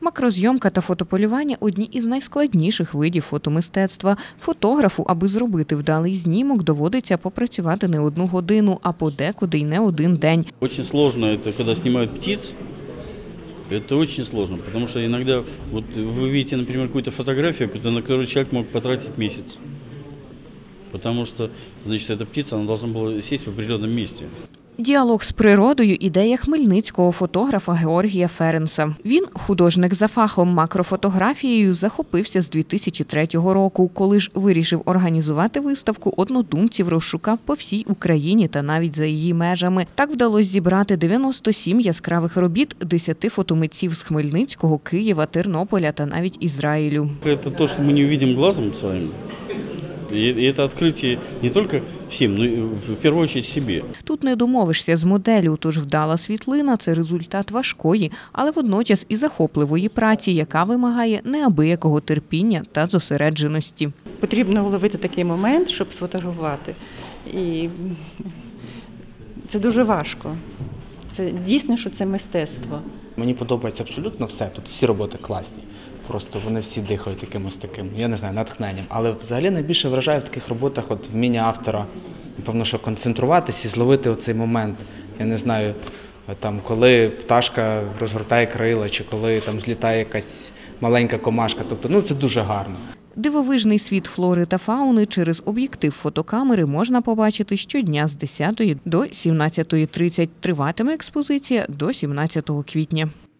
Макрозйомка та фотополювання – одні із найскладніших видів фотомистецтва. Фотографу, аби зробити вдалий знімок, доводиться попрацювати не одну годину, а подекуди й не один день. Очень сложно это, когда снимают птиц. Это очень сложно, потому что иногда вот вы видите, например, какую-то фотографию, на которую человек мог потратить месяц. Потому что, значит, эта птица, она должна была сесть в определенном месте. Діалог з природою – ідея хмельницького фотографа Георгія Ференса. Він, художник за фахом макрофотографією, захопився з 2003 року. Коли ж вирішив організувати виставку, однодумців розшукав по всій Україні та навіть за її межами. Так вдалося зібрати 97 яскравих робіт 10 фотомитців з Хмельницького, Києва, Тернополя та навіть Ізраїлю. Це те, що ми не побачимо глазом з вами. І це відкриття не тільки всім, але в першу чергу собі. Тут не домовишся з моделлю, тож вдала світлина – це результат важкої, але водночас і захопливої праці, яка вимагає неабиякого терпіння та зосередженості. Потрібно вловити такий момент, щоб сфотографувати. І це дуже важко. Це дійсно, що це мистецтво. Мені подобається абсолютно все, тут всі роботи класні. Просто вони всі дихають якимось таким, я не знаю, натхненням. Але взагалі найбільше вражає в таких роботах вміння автора, напевно, що концентруватись і зловити оцей момент. Я не знаю, там, коли пташка розгортає крила, чи коли там злітає якась маленька комашка. Тобто, це дуже гарно. Дивовижний світ флори та фауни через об'єктив фотокамери можна побачити щодня з 10 до 17:30. Триватиме експозиція до 17 квітня.